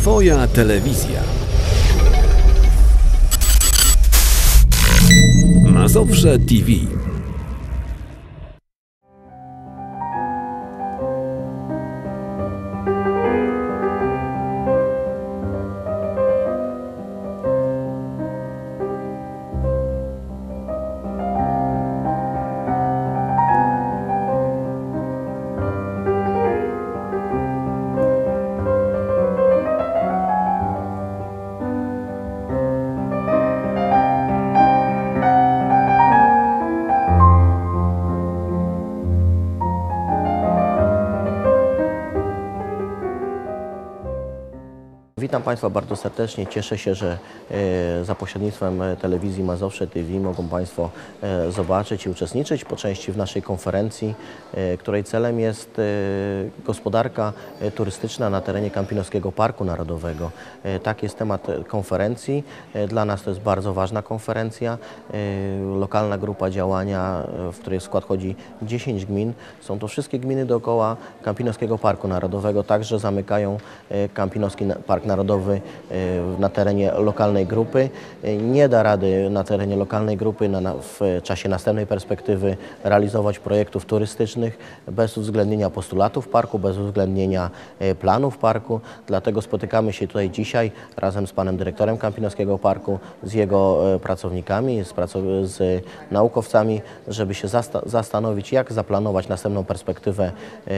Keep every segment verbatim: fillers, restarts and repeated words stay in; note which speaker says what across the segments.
Speaker 1: Twoja telewizja. Mazowsze T V.
Speaker 2: Witam Państwa bardzo serdecznie. Cieszę się, że e, za pośrednictwem telewizji Mazowsze T V mogą Państwo e, zobaczyć i uczestniczyć po części w naszej konferencji, e, której celem jest e, gospodarka e, turystyczna na terenie Kampinoskiego Parku Narodowego. E, tak jest temat konferencji. E, dla nas to jest bardzo ważna konferencja. E, lokalna grupa działania, w której w skład wchodzi dziesięć gmin. Są to wszystkie gminy dookoła Kampinoskiego Parku Narodowego. Także zamykają e, Kampinoski Park Narodowy na terenie lokalnej grupy. Nie da rady na terenie lokalnej grupy na, na, w czasie następnej perspektywy realizować projektów turystycznych bez uwzględnienia postulatów parku, bez uwzględnienia planów parku. Dlatego spotykamy się tutaj dzisiaj razem z panem dyrektorem Kampinoskiego Parku, z jego pracownikami, z, pracow z naukowcami, żeby się zasta zastanowić, jak zaplanować następną perspektywę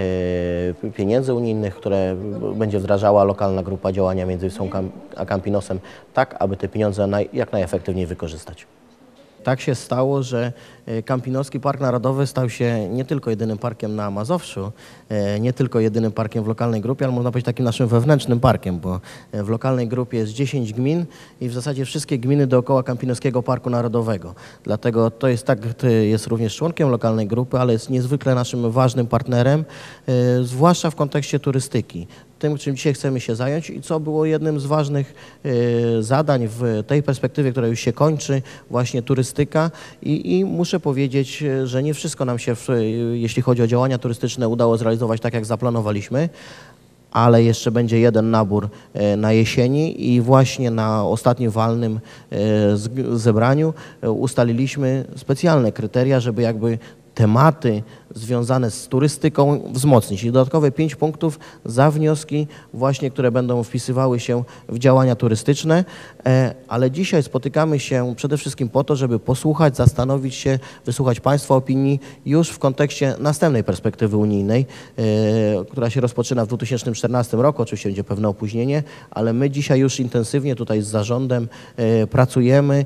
Speaker 2: e, pieniędzy unijnych, które będzie wdrażała lokalna grupa działania między Wisłą a Campinosem, tak aby te pieniądze naj, jak najefektywniej wykorzystać. Tak się stało, że Kampinoski Park Narodowy stał się nie tylko jedynym parkiem na Mazowszu, nie tylko jedynym parkiem w lokalnej grupie, ale można powiedzieć takim naszym wewnętrznym parkiem, bo w lokalnej grupie jest dziesięć gmin i w zasadzie wszystkie gminy dookoła Kampinoskiego Parku Narodowego. Dlatego to jest tak, jest również członkiem lokalnej grupy, ale jest niezwykle naszym ważnym partnerem, zwłaszcza w kontekście turystyki. Tym, czym dzisiaj chcemy się zająć i co było jednym z ważnych y, zadań w tej perspektywie, która już się kończy, właśnie turystyka. I, i muszę powiedzieć, że nie wszystko nam się, w, jeśli chodzi o działania turystyczne, udało zrealizować tak, jak zaplanowaliśmy, ale jeszcze będzie jeden nabór na jesieni i właśnie na ostatnim walnym zebraniu ustaliliśmy specjalne kryteria, żeby jakby tematy związane z turystyką wzmocnić. I dodatkowe pięć punktów za wnioski właśnie, które będą wpisywały się w działania turystyczne, ale dzisiaj spotykamy się przede wszystkim po to, żeby posłuchać, zastanowić się, wysłuchać Państwa opinii już w kontekście następnej perspektywy unijnej, która się rozpoczyna w dwa tysiące czternastym roku. Oczywiście będzie pewne opóźnienie, ale my dzisiaj już intensywnie tutaj z zarządem pracujemy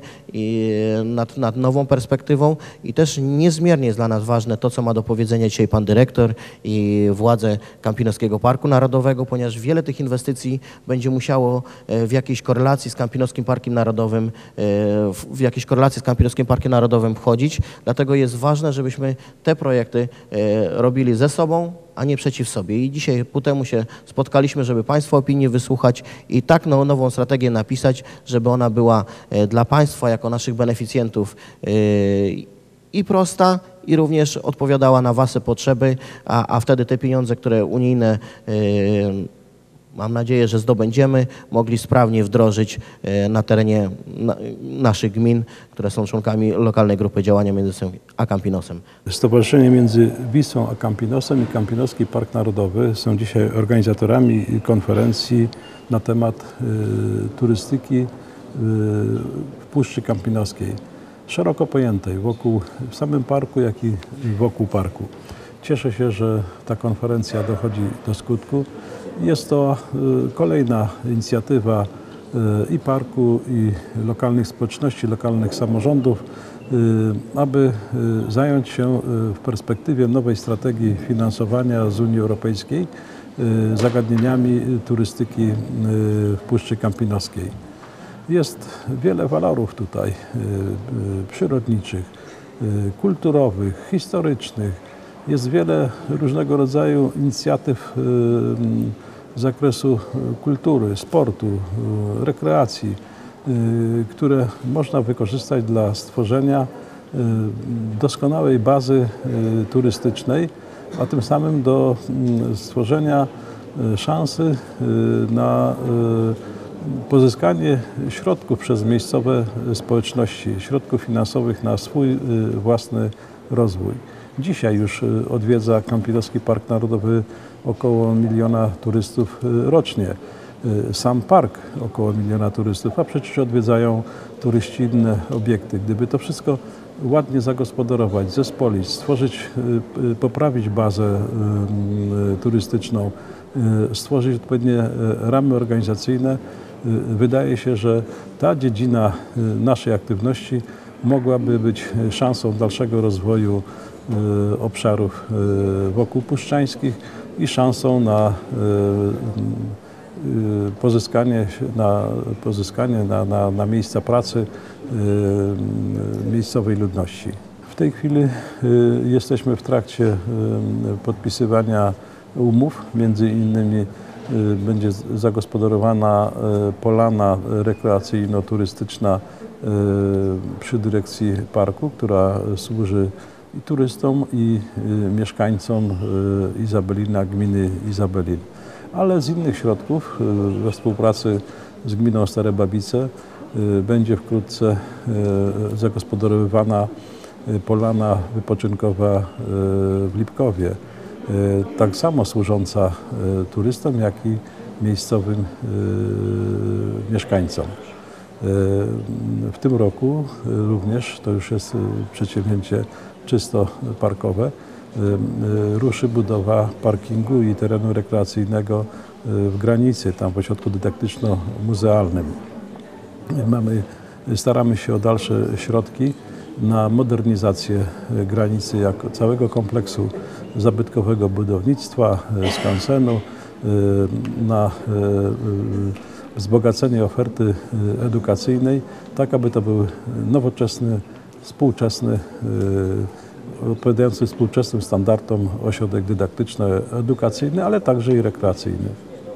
Speaker 2: nad, nad nową perspektywą i też niezmiernie jest dla nas ważne to, co ma do powiedzenia dzisiaj pan dyrektor i władze Kampinoskiego Parku Narodowego, ponieważ wiele tych inwestycji będzie musiało w jakiejś korelacji z Kampinoskim Parkiem Narodowym, w jakiejś korelacji z Kampinoskim Parkiem Narodowym wchodzić. Dlatego jest ważne, żebyśmy te projekty robili ze sobą, a nie przeciw sobie. I dzisiaj ku temu się spotkaliśmy, żeby Państwa opinii wysłuchać i tak no, nową strategię napisać, żeby ona była dla Państwa jako naszych beneficjentów i prosta, i również odpowiadała na Wasze potrzeby, a, a wtedy te pieniądze, które unijne, yy, mam nadzieję, że zdobędziemy, mogli sprawnie wdrożyć yy, na terenie na, naszych gmin, które są członkami lokalnej grupy działania między Wisłą a Campinosem.
Speaker 3: Stowarzyszenie między Wisłą a Campinosem i Kampinoski Park Narodowy są dzisiaj organizatorami konferencji na temat yy, turystyki yy, w Puszczy Kampinoskiej. Szeroko pojętej, wokół, w samym parku, jak i wokół parku. Cieszę się, że ta konferencja dochodzi do skutku. Jest to kolejna inicjatywa i parku, i lokalnych społeczności, lokalnych samorządów, aby zająć się w perspektywie nowej strategii finansowania z Unii Europejskiej zagadnieniami turystyki w Puszczy Kampinoskiej. Jest wiele walorów tutaj y, y, przyrodniczych, y, kulturowych, historycznych. Jest wiele różnego rodzaju inicjatyw y, z zakresu kultury, sportu, y, rekreacji, y, które można wykorzystać dla stworzenia y, doskonałej bazy y, turystycznej, a tym samym do y, stworzenia szansy na pozyskanie środków przez miejscowe społeczności, środków finansowych na swój własny rozwój. Dzisiaj już odwiedza Kampinoski Park Narodowy około miliona turystów rocznie. Sam park około miliona turystów, a przecież odwiedzają turyści inne obiekty. Gdyby to wszystko ładnie zagospodarować, zespolić, stworzyć, poprawić bazę turystyczną, stworzyć odpowiednie ramy organizacyjne, wydaje się, że ta dziedzina naszej aktywności mogłaby być szansą dalszego rozwoju obszarów wokół puszczańskich i szansą na pozyskanie na, pozyskanie na, na, na miejsca pracy miejscowej ludności. W tej chwili jesteśmy w trakcie podpisywania umów, między innymi będzie zagospodarowana polana rekreacyjno-turystyczna przy dyrekcji parku, która służy i turystom, i mieszkańcom Izabelina, gminy Izabelin. Ale z innych środków, we współpracy z gminą Stare Babice, będzie wkrótce zagospodarowywana polana wypoczynkowa w Lipkowie, tak samo służąca turystom, jak i miejscowym mieszkańcom. W tym roku również, to już jest przedsięwzięcie czysto parkowe, ruszy budowa parkingu i terenu rekreacyjnego w Granicy, tam w ośrodku dydaktyczno-muzealnym. Mamy, staramy się o dalsze środki na modernizację Granicy jako całego kompleksu zabytkowego budownictwa, skansenu, na wzbogacenie oferty edukacyjnej, tak aby to był nowoczesny, współczesny, odpowiadający współczesnym standardom ośrodek dydaktyczno-edukacyjny, ale także i rekreacyjny.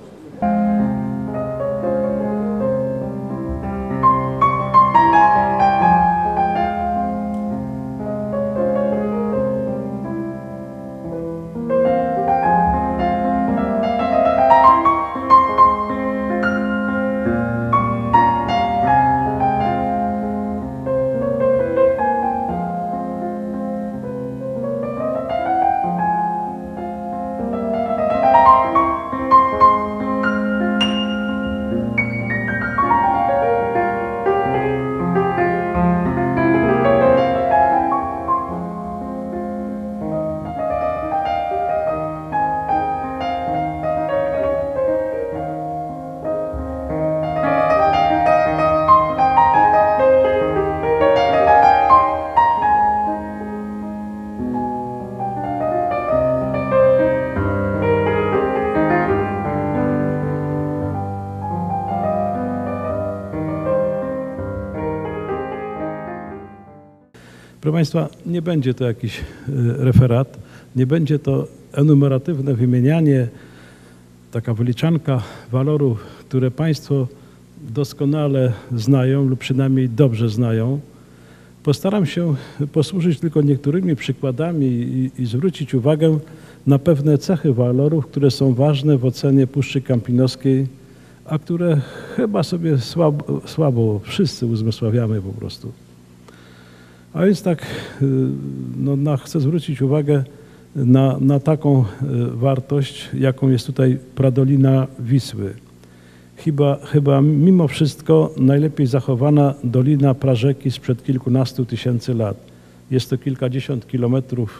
Speaker 3: Proszę Państwa, nie będzie to jakiś referat, nie będzie to enumeratywne wymienianie, taka wyliczanka walorów, które Państwo doskonale znają lub przynajmniej dobrze znają. Postaram się posłużyć tylko niektórymi przykładami i, i zwrócić uwagę na pewne cechy walorów, które są ważne w ocenie Puszczy Kampinoskiej, a które chyba sobie słabo, słabo wszyscy uzmysławiamy po prostu. A więc tak, no, na, chcę zwrócić uwagę na, na taką wartość, jaką jest tutaj pradolina Wisły. Chyba, chyba mimo wszystko najlepiej zachowana dolina prażeki sprzed kilkunastu tysięcy lat. Jest to kilkadziesiąt kilometrów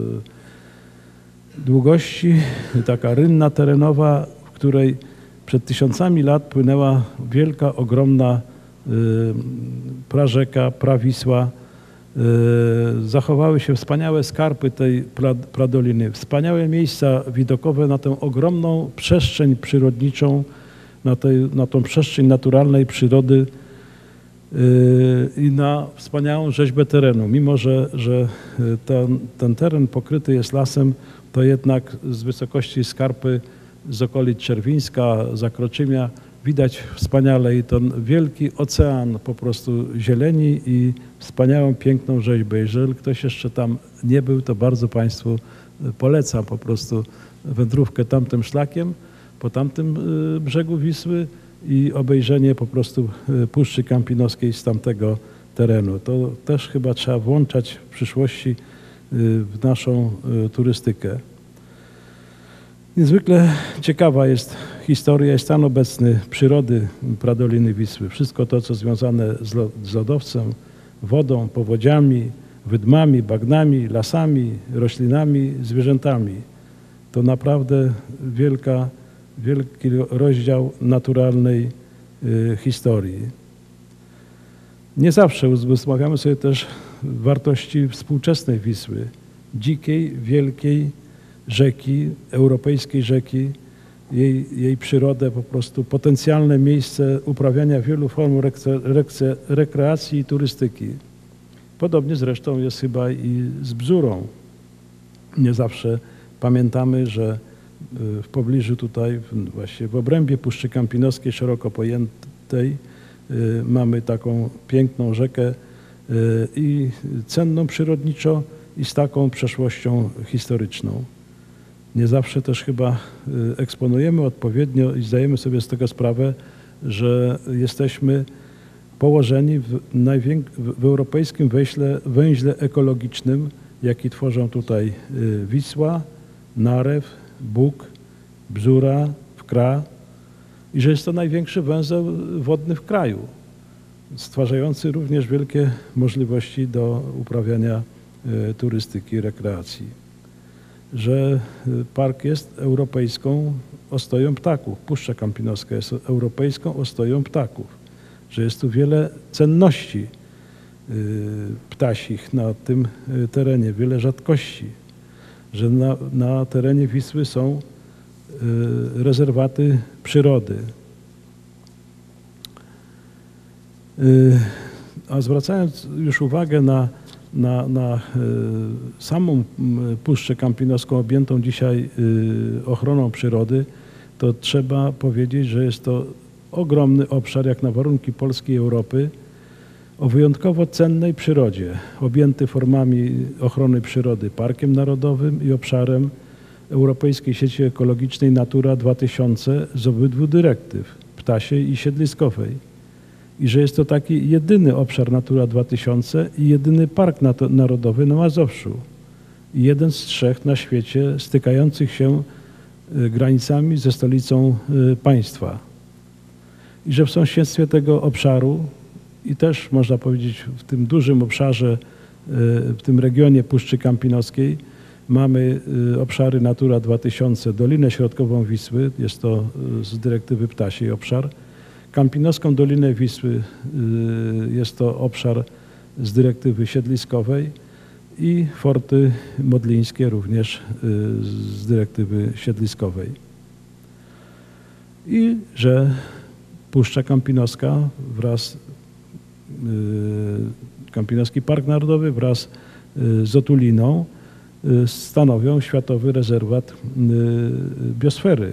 Speaker 3: długości, taka rynna terenowa, w której przed tysiącami lat płynęła wielka, ogromna prażeka, prawisła. Zachowały się wspaniałe skarpy tej pradoliny, wspaniałe miejsca widokowe na tę ogromną przestrzeń przyrodniczą, na, tej, na tą przestrzeń naturalnej przyrody i na wspaniałą rzeźbę terenu. Mimo że, że ten, ten teren pokryty jest lasem, to jednak z wysokości skarpy z okolic Czerwińska, Zakroczymia widać wspaniale i ten wielki ocean po prostu zieleni i wspaniałą, piękną rzeźbę. Jeżeli ktoś jeszcze tam nie był, to bardzo Państwu polecam po prostu wędrówkę tamtym szlakiem. po tamtym brzegu Wisły i obejrzenie po prostu Puszczy Kampinoskiej z tamtego terenu. To też chyba trzeba włączać w przyszłości w naszą turystykę. Niezwykle ciekawa jest historia i stan obecny przyrody Pradoliny Wisły. Wszystko to, co związane z lodowcem, wodą, powodziami, wydmami, bagnami, lasami, roślinami, zwierzętami. To naprawdę wielka, wielki rozdział naturalnej y, historii. Nie zawsze uzmysławiamy sobie też wartości współczesnej Wisły, dzikiej, wielkiej rzeki, europejskiej rzeki, jej, jej przyrodę, po prostu potencjalne miejsce uprawiania wielu form rekreacji i turystyki. Podobnie zresztą jest chyba i z Bzurą. Nie zawsze pamiętamy, że w pobliżu tutaj, właśnie w obrębie Puszczy Kampinoskiej, szeroko pojętej, mamy taką piękną rzekę i cenną przyrodniczo i z taką przeszłością historyczną. Nie zawsze też chyba eksponujemy odpowiednio i zdajemy sobie z tego sprawę, że jesteśmy położeni w, w europejskim węźle, węźle ekologicznym, jaki tworzą tutaj Wisła, Narew, Bóg, Bzura, Wkra i że jest to największy węzeł wodny w kraju, stwarzający również wielkie możliwości do uprawiania turystyki, rekreacji. Że park jest europejską ostoją ptaków, Puszcza Kampinoska jest europejską ostoją ptaków, że jest tu wiele cenności ptasich na tym terenie, wiele rzadkości, że na, na terenie Wisły są rezerwaty przyrody. A zwracając już uwagę na, na, na samą Puszczę Kampinoską objętą dzisiaj ochroną przyrody, to trzeba powiedzieć, że jest to ogromny obszar, jak na warunki Polski i Europy, o wyjątkowo cennej przyrodzie, objęty formami ochrony przyrody Parkiem Narodowym i obszarem Europejskiej Sieci Ekologicznej Natura dwa tysiące z obydwu dyrektyw, ptasiej i siedliskowej. I że jest to taki jedyny obszar Natura dwa tysiące i jedyny Park Narodowy na Mazowszu. I jeden z trzech na świecie stykających się granicami ze stolicą państwa. I że w sąsiedztwie tego obszaru i też można powiedzieć w tym dużym obszarze, w tym regionie Puszczy Kampinoskiej mamy obszary Natura dwa tysiące, Dolinę Środkową Wisły, jest to z dyrektywy ptasiej obszar, Kampinoską Dolinę Wisły, jest to obszar z dyrektywy siedliskowej i Forty Modlińskie również z dyrektywy siedliskowej. I że Puszcza Kampinoska wraz Kampinoski Park Narodowy wraz z Otuliną stanowią Światowy Rezerwat Biosfery.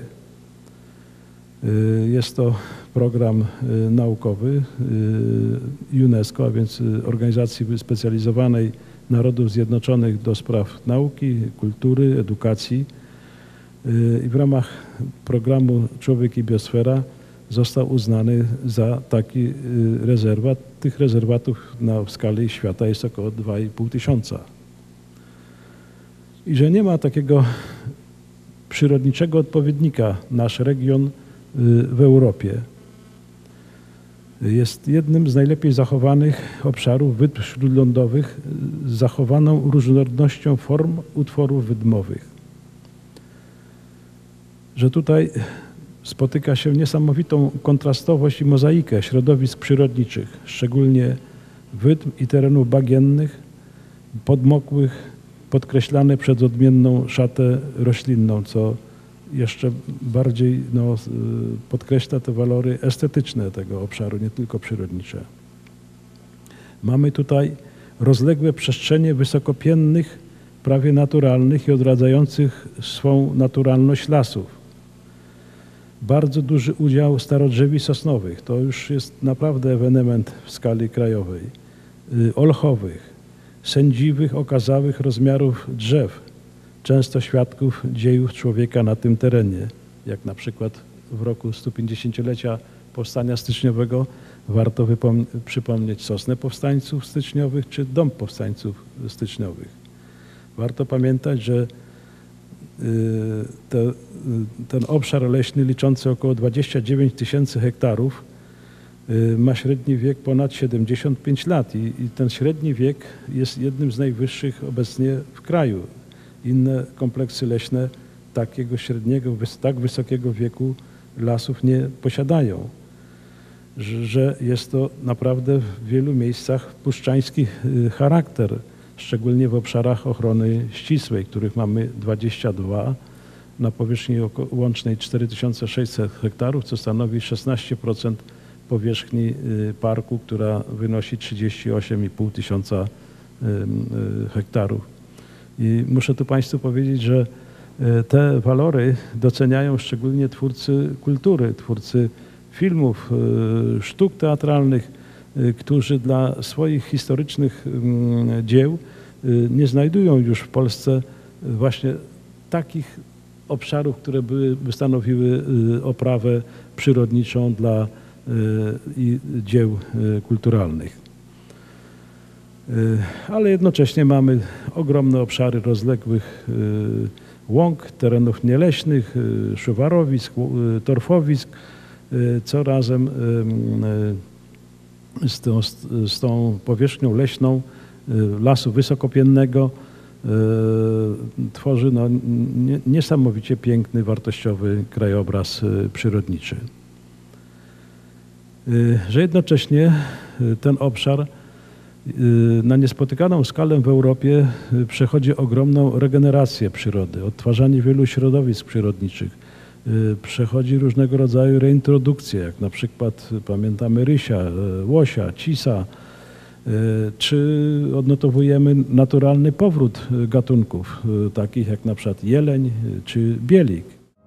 Speaker 3: Jest to program naukowy UNESCO, a więc Organizacji Wyspecjalizowanej Narodów Zjednoczonych do spraw nauki, kultury, edukacji. I w ramach programu Człowiek i Biosfera został uznany za taki rezerwat. Tych rezerwatów na, w skali świata jest około dwa i pół tysiąca. I że nie ma takiego przyrodniczego odpowiednika nasz region w Europie. Jest jednym z najlepiej zachowanych obszarów wydm śródlądowych z zachowaną różnorodnością form utworów wydmowych. Że tutaj spotyka się niesamowitą kontrastowość i mozaikę środowisk przyrodniczych, szczególnie wydm i terenów bagiennych, podmokłych, podkreślane przez odmienną szatę roślinną, co jeszcze bardziej no, podkreśla te walory estetyczne tego obszaru, nie tylko przyrodnicze. Mamy tutaj rozległe przestrzenie wysokopiennych, prawie naturalnych i odradzających swą naturalność lasów. Bardzo duży udział starodrzewi sosnowych, to już jest naprawdę ewenement w skali krajowej, olchowych, sędziwych, okazałych rozmiarów drzew, często świadków dziejów człowieka na tym terenie. jak na przykład w roku stu pięćdziesięciolecia Powstania Styczniowego warto przypomnieć Sosnę Powstańców Styczniowych czy Dom Powstańców Styczniowych. Warto pamiętać, że te, ten obszar leśny liczący około dwadzieścia dziewięć tysięcy hektarów ma średni wiek ponad siedemdziesiąt pięć lat i, i ten średni wiek jest jednym z najwyższych obecnie w kraju. Inne kompleksy leśne takiego średniego, tak wysokiego wieku lasów nie posiadają. Że, że jest to naprawdę w wielu miejscach puszczański charakter, szczególnie w obszarach ochrony ścisłej, których mamy dwadzieścia dwa na powierzchni łącznej cztery tysiące sześćset hektarów, co stanowi szesnaście procent powierzchni parku, która wynosi trzydzieści osiem i pół tysiąca hektarów. I muszę tu Państwu powiedzieć, że te walory doceniają szczególnie twórcy kultury, twórcy filmów, sztuk teatralnych, którzy dla swoich historycznych dzieł nie znajdują już w Polsce właśnie takich obszarów, które by, by stanowiły oprawę przyrodniczą dla i dzieł kulturalnych. Ale jednocześnie mamy ogromne obszary rozległych łąk, terenów nieleśnych, szuwarowisk, torfowisk, co razem z tą, z tą powierzchnią leśną lasu wysokopiennego tworzy no, niesamowicie piękny, wartościowy krajobraz przyrodniczy. Że jednocześnie ten obszar na niespotykaną skalę w Europie przechodzi ogromną regenerację przyrody, odtwarzanie wielu środowisk przyrodniczych, przechodzi różnego rodzaju reintrodukcje, jak na przykład pamiętamy rysia, łosia, cisa, czy odnotowujemy naturalny powrót gatunków, takich jak na przykład jeleń czy bielik.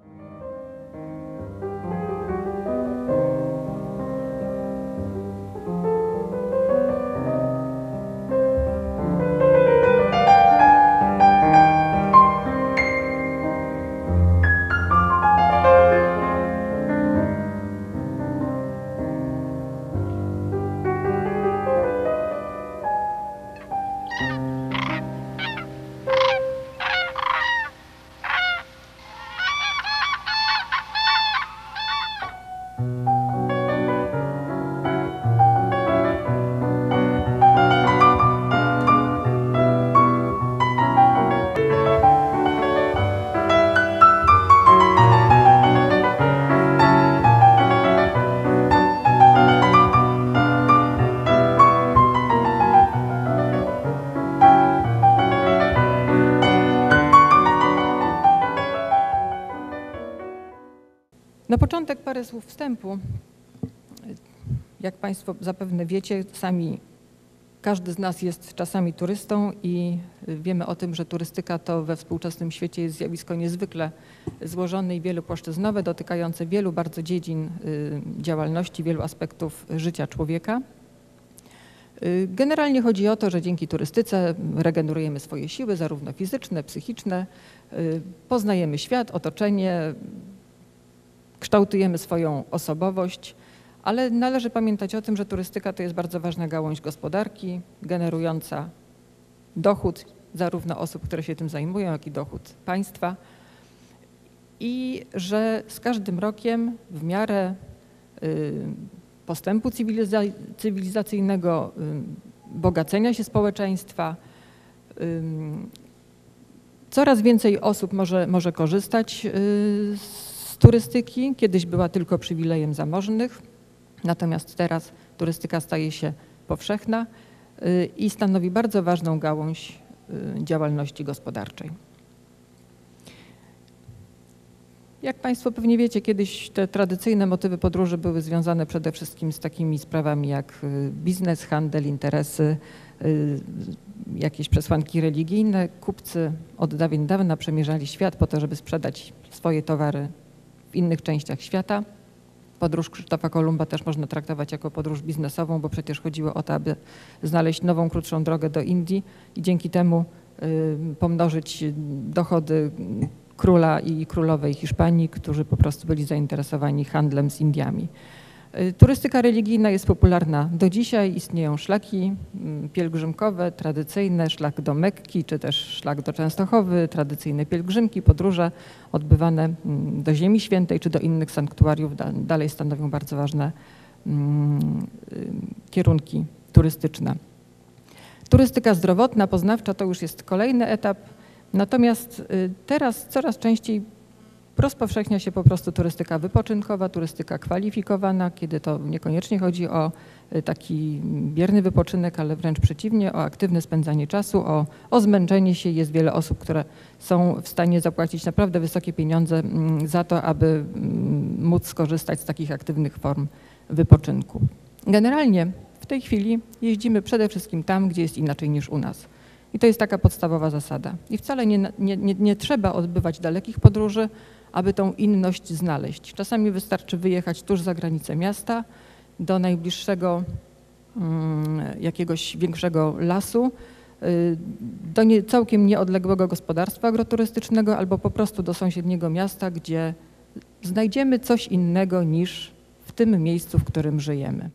Speaker 4: Na początek parę słów wstępu. Jak Państwo zapewne wiecie, sami każdy z nas jest czasami turystą i wiemy o tym, że turystyka to we współczesnym świecie jest zjawisko niezwykle złożone i wielopłaszczyznowe, dotykające wielu bardzo dziedzin działalności, wielu aspektów życia człowieka. Generalnie chodzi o to, że dzięki turystyce regenerujemy swoje siły, zarówno fizyczne, psychiczne, poznajemy świat, otoczenie, kształtujemy swoją osobowość, ale należy pamiętać o tym, że turystyka to jest bardzo ważna gałąź gospodarki, generująca dochód zarówno osób, które się tym zajmują, jak i dochód państwa i że z każdym rokiem w miarę postępu cywiliza- cywilizacyjnego, bogacenia się społeczeństwa, coraz więcej osób może, może korzystać z turystyki. Kiedyś była tylko przywilejem zamożnych, natomiast teraz turystyka staje się powszechna i stanowi bardzo ważną gałąź działalności gospodarczej. Jak Państwo pewnie wiecie, kiedyś te tradycyjne motywy podróży były związane przede wszystkim z takimi sprawami jak biznes, handel, interesy, jakieś przesłanki religijne. Kupcy od dawien dawna przemierzali świat po to, żeby sprzedać swoje towary w innych częściach świata. Podróż Krzysztofa Kolumba też można traktować jako podróż biznesową, bo przecież chodziło o to, aby znaleźć nową, krótszą drogę do Indii i dzięki temu pomnożyć dochody króla i królowej Hiszpanii, którzy po prostu byli zainteresowani handlem z Indiami. Turystyka religijna jest popularna do dzisiaj. Istnieją szlaki pielgrzymkowe, tradycyjne, szlak do Mekki, czy też szlak do Częstochowy, tradycyjne pielgrzymki, podróże odbywane do Ziemi Świętej, czy do innych sanktuariów dalej stanowią bardzo ważne kierunki turystyczne. Turystyka zdrowotna, poznawcza to już jest kolejny etap, natomiast teraz coraz częściej rozpowszechnia się po prostu turystyka wypoczynkowa, turystyka kwalifikowana, kiedy to niekoniecznie chodzi o taki bierny wypoczynek, ale wręcz przeciwnie, o aktywne spędzanie czasu, o, o zmęczenie się. Jest wiele osób, które są w stanie zapłacić naprawdę wysokie pieniądze za to, aby móc skorzystać z takich aktywnych form wypoczynku. Generalnie w tej chwili jeździmy przede wszystkim tam, gdzie jest inaczej niż u nas. I to jest taka podstawowa zasada. I wcale nie, nie, nie, nie trzeba odbywać dalekich podróży, aby tą inność znaleźć. Czasami wystarczy wyjechać tuż za granicę miasta, do najbliższego um, jakiegoś większego lasu, y, do nie, całkiem nieodległego gospodarstwa agroturystycznego albo po prostu do sąsiedniego miasta, gdzie znajdziemy coś innego niż w tym miejscu, w którym żyjemy.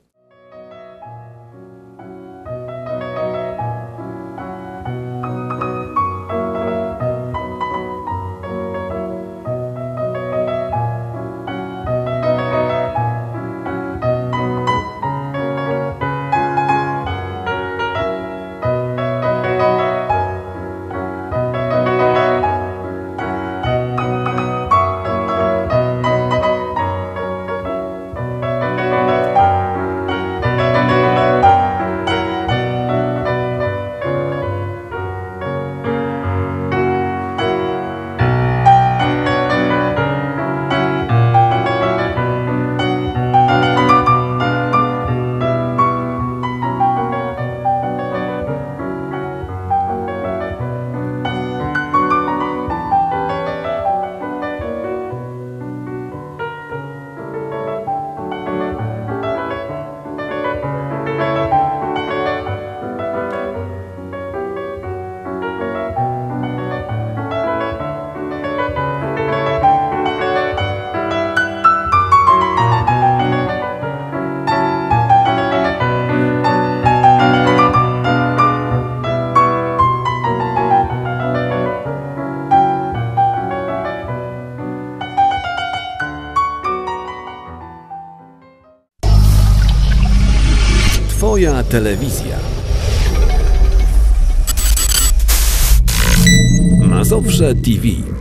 Speaker 1: Twoja telewizja. Mazowsze T V.